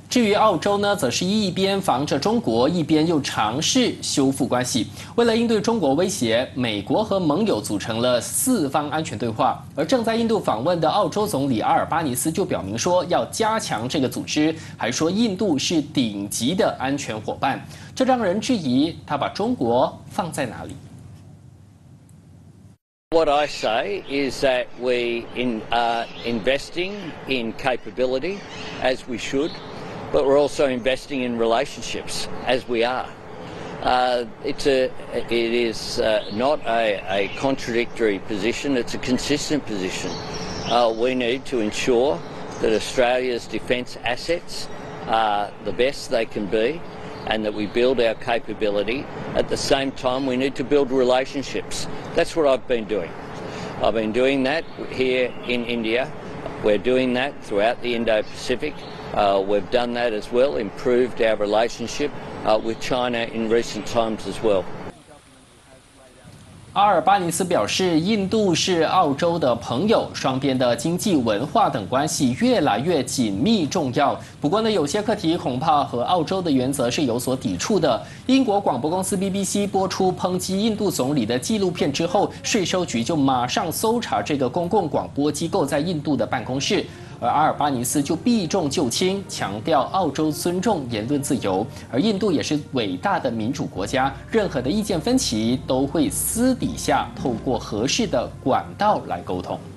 至于澳洲呢，则是一边防着中国，一边又尝试修复关系。为了应对中国威胁，美国和盟友组成了四方安全对话。而正在印度访问的澳洲总理阿尔巴尼斯就表明说，要加强这个组织，还说印度是顶级的安全伙伴。这让人质疑他把中国放在哪里。 What I say is that we are investing in capability, as we should, but we're also investing in relationships, as we are. It is not a contradictory position, it's a consistent position. We need to ensure that Australia's defence assets are the best they can be, and that we build our capability. At the same time, we need to build relationships. That's what I've been doing. I've been doing that here in India. We're doing that throughout the Indo-Pacific. We've done that as well, improved our relationship with China in recent times as well. 阿尔巴尼斯表示，印度是澳洲的朋友，双边的经济、文化等关系越来越紧密重要。不过呢，有些课题恐怕和澳洲的原则是有所抵触的。英国广播公司 BBC 播出抨击印度总理的纪录片之后，税收局就马上搜查这个公共广播机构在印度的办公室。而阿尔巴尼斯就避重就轻，强调澳洲尊重言论自由，而印度也是伟大的民主国家，任何的意见分歧都会私底下透过合适的管道来沟通。